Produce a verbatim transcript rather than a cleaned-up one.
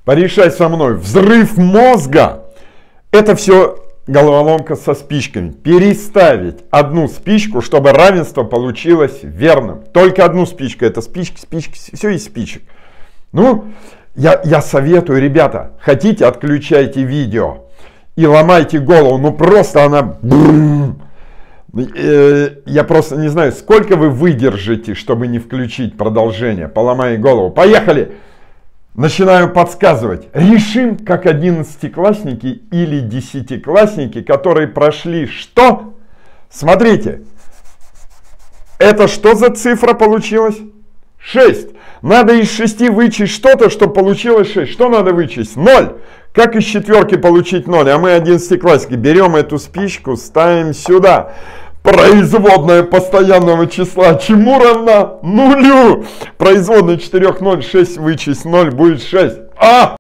Порешай со мной. Взрыв мозга. Это все головоломка со спичками. Переставить одну спичку, чтобы равенство получилось верным. Только одну спичку. Это спички, спички, все из спичек. Ну, я, я советую, ребята, хотите, отключайте видео и ломайте голову. Ну, просто она... Я просто не знаю, сколько вы выдержите, чтобы не включить продолжение. Поломай голову. Поехали! Начинаю подсказывать. Решим, как одиннадцатиклассники или десятиклассники, которые прошли что? Смотрите. Это что за цифра получилась? шесть. Надо из шести вычесть что-то, чтобы получилось шесть. Что надо вычесть? ноль. Как из четверки получить ноль? А мы одиннадцатиклассники. Берем эту спичку, ставим сюда. Производная постоянного числа чему равна? Нулю. Производная четыре, ноль, шесть вычесть ноль будет шесть. А!